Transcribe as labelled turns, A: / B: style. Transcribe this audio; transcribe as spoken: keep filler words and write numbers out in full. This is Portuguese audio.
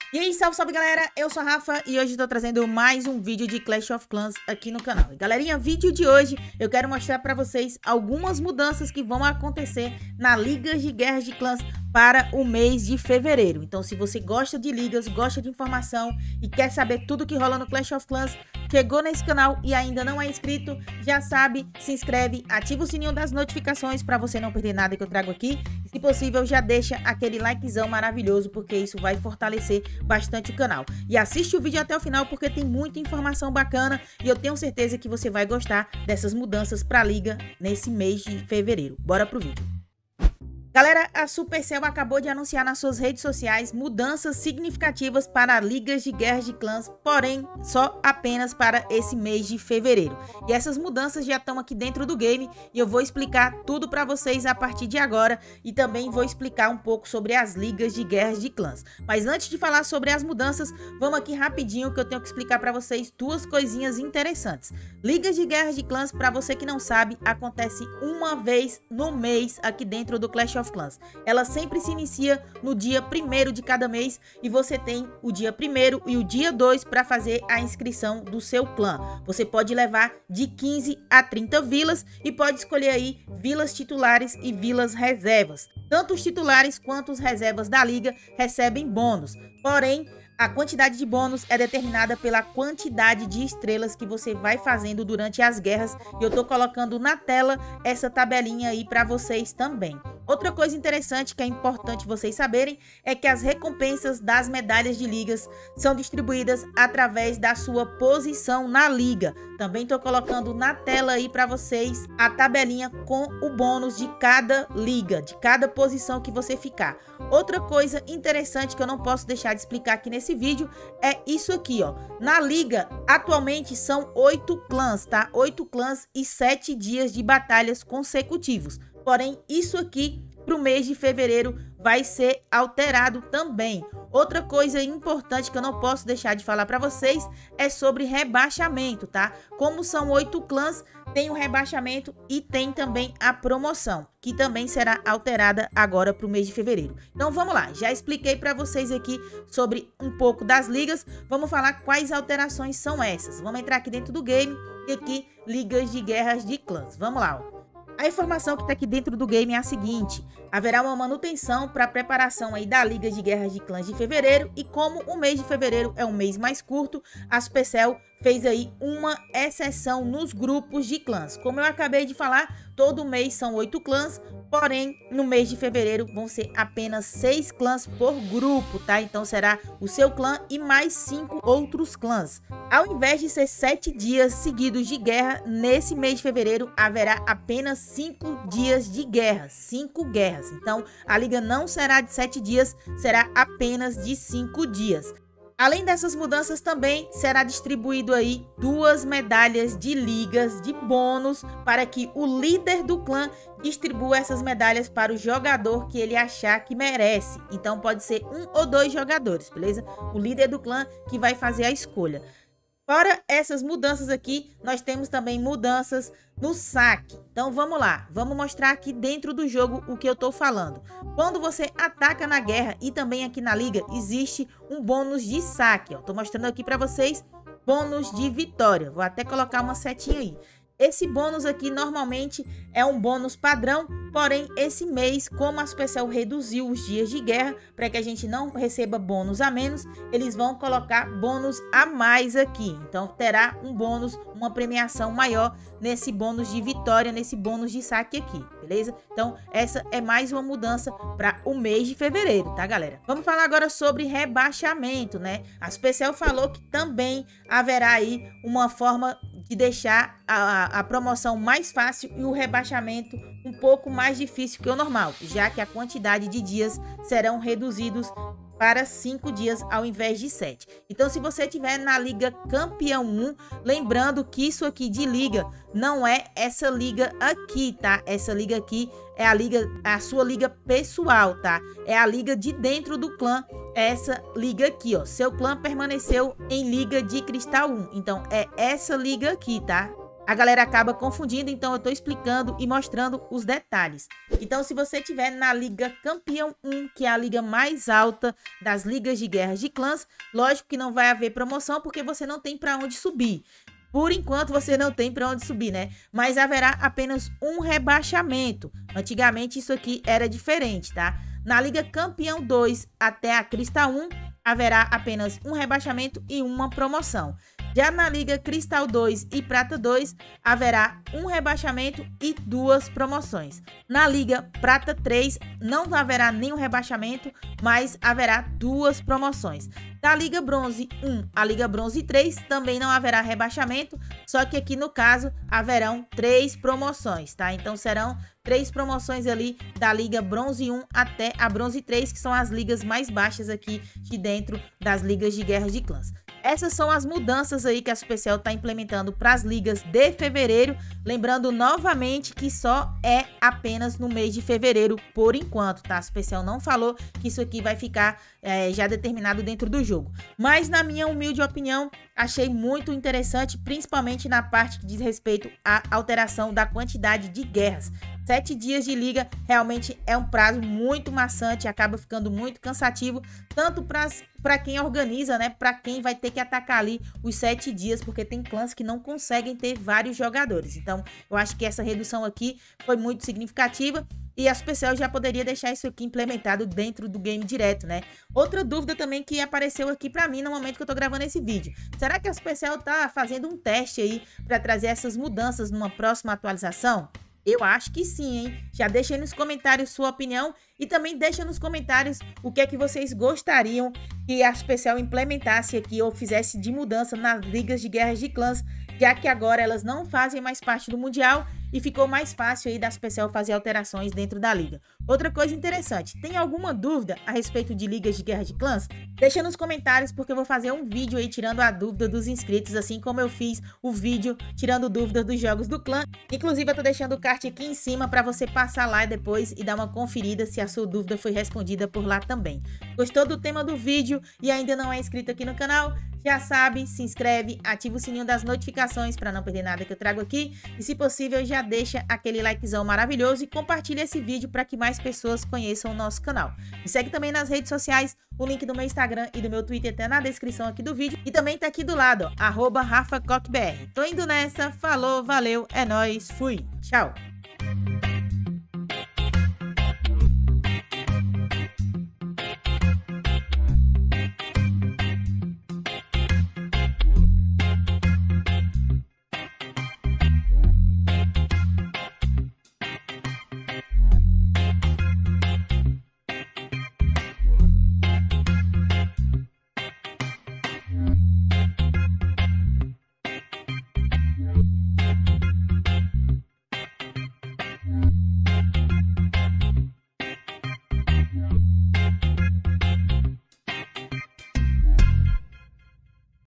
A: E aí, salve, salve galera, eu sou a Rafa e hoje estou trazendo mais um vídeo de Clash of Clans aqui no canal. E galerinha, vídeo de hoje eu quero mostrar para vocês algumas mudanças que vão acontecer na Liga de Guerras de Clãs para o mês de fevereiro. Então se você gosta de ligas, gosta de informação e quer saber tudo que rola no Clash of Clans, chegou nesse canal e ainda não é inscrito, já sabe, se inscreve, ativa o sininho das notificações para você não perder nada que eu trago aqui. E, se possível, já deixa aquele likezão maravilhoso, porque isso vai fortalecer bastante o canal. E assiste o vídeo até o final, porque tem muita informação bacana e eu tenho certeza que você vai gostar dessas mudanças para a liga nesse mês de fevereiro. Bora pro vídeo. Galera, a Supercell acabou de anunciar nas suas redes sociais mudanças significativas para ligas de guerras de clãs, porém só apenas para esse mês de fevereiro. E essas mudanças já estão aqui dentro do game e eu vou explicar tudo para vocês a partir de agora e também vou explicar um pouco sobre as ligas de guerras de clãs. Mas antes de falar sobre as mudanças, vamos aqui rapidinho que eu tenho que explicar para vocês duas coisinhas interessantes. Ligas de guerras de clãs, para você que não sabe, acontece uma vez no mês aqui dentro do Clash of Clans. Ela sempre se inicia no dia primeiro de cada mês e você tem o dia primeiro e o dia dois para fazer a inscrição do seu clã. Você pode levar de quinze a trinta vilas e pode escolher aí vilas titulares e vilas reservas. Tanto os titulares quanto os reservas da liga recebem bônus, porém a quantidade de bônus é determinada pela quantidade de estrelas que você vai fazendo durante as guerras. E eu tô colocando na tela essa tabelinha aí para vocês também. Outra coisa interessante que é importante vocês saberem é que as recompensas das medalhas de ligas são distribuídas através da sua posição na liga. Também estou colocando na tela aí para vocês a tabelinha com o bônus de cada liga, de cada posição que você ficar. Outra coisa interessante que eu não posso deixar de explicar aqui nesse vídeo é isso aqui, ó. Na liga, atualmente são oito clãs, tá? Oito clãs e sete dias de batalhas consecutivos. Porém, isso aqui para o mês de fevereiro vai ser alterado também. Outra coisa importante que eu não posso deixar de falar para vocês é sobre rebaixamento, tá? Como são oito clãs, tem o rebaixamento e tem também a promoção, que também será alterada agora para o mês de fevereiro. Então vamos lá, já expliquei para vocês aqui sobre um pouco das ligas, vamos falar quais alterações são essas. Vamos entrar aqui dentro do game e aqui, ligas de guerras de clãs. Vamos lá, ó. A informação que está aqui dentro do game é a seguinte: haverá uma manutenção para a preparação aí da Liga de Guerras de Clãs de fevereiro, e como o mês de fevereiro é um mês mais curto, a Supercell fez aí uma exceção nos grupos de clãs. Como eu acabei de falar, todo mês são oito clãs, porém no mês de fevereiro vão ser apenas seis clãs por grupo, tá? Então será o seu clã e mais cinco outros clãs. Ao invés de ser sete dias seguidos de guerra, nesse mês de fevereiro haverá apenas cinco dias de guerra, cinco guerras. Então a liga não será de sete dias, será apenas de cinco dias. Além dessas mudanças, também será distribuído aí duas medalhas de ligas de bônus para que o líder do clã distribua essas medalhas para o jogador que ele achar que merece. Então pode ser um ou dois jogadores, beleza? O líder do clã que vai fazer a escolha. Fora essas mudanças aqui, nós temos também mudanças no saque. Então vamos lá, vamos mostrar aqui dentro do jogo o que eu tô falando. Quando você ataca na guerra e também aqui na liga, existe um bônus de saque, ó. Tô mostrando aqui para vocês, bônus de vitória. Vou até colocar uma setinha aí. Esse bônus aqui normalmente é um bônus padrão, porém esse mês, como a Supercell reduziu os dias de guerra para que a gente não receba bônus a menos, eles vão colocar bônus a mais aqui. Então terá um bônus, uma premiação maior nesse bônus de vitória, nesse bônus de saque aqui, beleza? Então essa é mais uma mudança para o mês de fevereiro, tá galera? Vamos falar agora sobre rebaixamento, né? A Supercell falou que também haverá aí uma forma de deixar a, a promoção mais fácil e o rebaixamento um pouco mais difícil que o normal, já que a quantidade de dias serão reduzidos para cinco dias ao invés de sete. Então se você tiver na Liga Campeão um, lembrando que isso aqui de liga não é essa liga aqui, tá? Essa liga aqui é a liga, a sua liga pessoal, tá? É a liga de dentro do clã, é essa liga aqui, ó. Seu clã permaneceu em Liga de Cristal um, então é essa liga aqui, tá? a galera acaba confundindo, então eu tô explicando e mostrando os detalhes. Então, se você tiver na Liga Campeão um, que é a liga mais alta das ligas de guerras de clãs, lógico que não vai haver promoção porque você não tem para onde subir. Por enquanto você não tem para onde subir, né? Mas haverá apenas um rebaixamento. Antigamente isso aqui era diferente, tá? Na Liga Campeão dois até a Cristal um, haverá apenas um rebaixamento e uma promoção. Já na Liga Cristal dois e Prata dois, haverá um rebaixamento e duas promoções. Na Liga Prata três, não haverá nenhum rebaixamento, mas haverá duas promoções. Da Liga Bronze um à Liga Bronze três, também não haverá rebaixamento, só que aqui no caso, haverão três promoções, tá? Então serão três promoções ali da Liga Bronze um até a Bronze três, que são as ligas mais baixas aqui de dentro das ligas de guerras de clãs. Essas são as mudanças aí que a Supercell está implementando para as ligas de fevereiro. Lembrando novamente que só é apenas no mês de fevereiro por enquanto, tá? A Supercell não falou que isso aqui vai ficar é, já determinado dentro do jogo. Mas na minha humilde opinião, achei muito interessante, principalmente na parte que diz respeito à alteração da quantidade de guerras. Sete dias de liga realmente é um prazo muito maçante, acaba ficando muito cansativo, tanto para quem organiza, né? Para quem vai ter que atacar ali os sete dias, porque tem clãs que não conseguem ter vários jogadores. Então, eu acho que essa redução aqui foi muito significativa. E a Supercell já poderia deixar isso aqui implementado dentro do game direto, né? Outra dúvida também que apareceu aqui pra mim no momento que eu tô gravando esse vídeo. Será que a Supercell tá fazendo um teste aí pra trazer essas mudanças numa próxima atualização? Eu acho que sim, hein? Já deixa aí nos comentários sua opinião e também deixa nos comentários o que é que vocês gostariam que a Supercell implementasse aqui ou fizesse de mudança nas ligas de guerras de clãs, já que agora elas não fazem mais parte do Mundial e ficou mais fácil aí da Supercell fazer alterações dentro da liga. Outra coisa interessante, tem alguma dúvida a respeito de ligas de guerra de clãs? Deixa nos comentários porque eu vou fazer um vídeo aí tirando a dúvida dos inscritos, assim como eu fiz o vídeo tirando dúvidas dos jogos do clã. Inclusive eu tô deixando o card aqui em cima para você passar lá depois e dar uma conferida se a sua dúvida foi respondida por lá também. Gostou do tema do vídeo e ainda não é inscrito aqui no canal? Já sabe, se inscreve, ativa o sininho das notificações para não perder nada que eu trago aqui e, se possível, já deixa aquele likezão maravilhoso e compartilha esse vídeo para que mais pessoas conheçam o nosso canal. Me segue também nas redes sociais, o link do meu Instagram e do meu Twitter tá na descrição aqui do vídeo e também tá aqui do lado, ó, arroba RafaCocBR. Tô indo nessa, falou, valeu, é nóis, fui, tchau!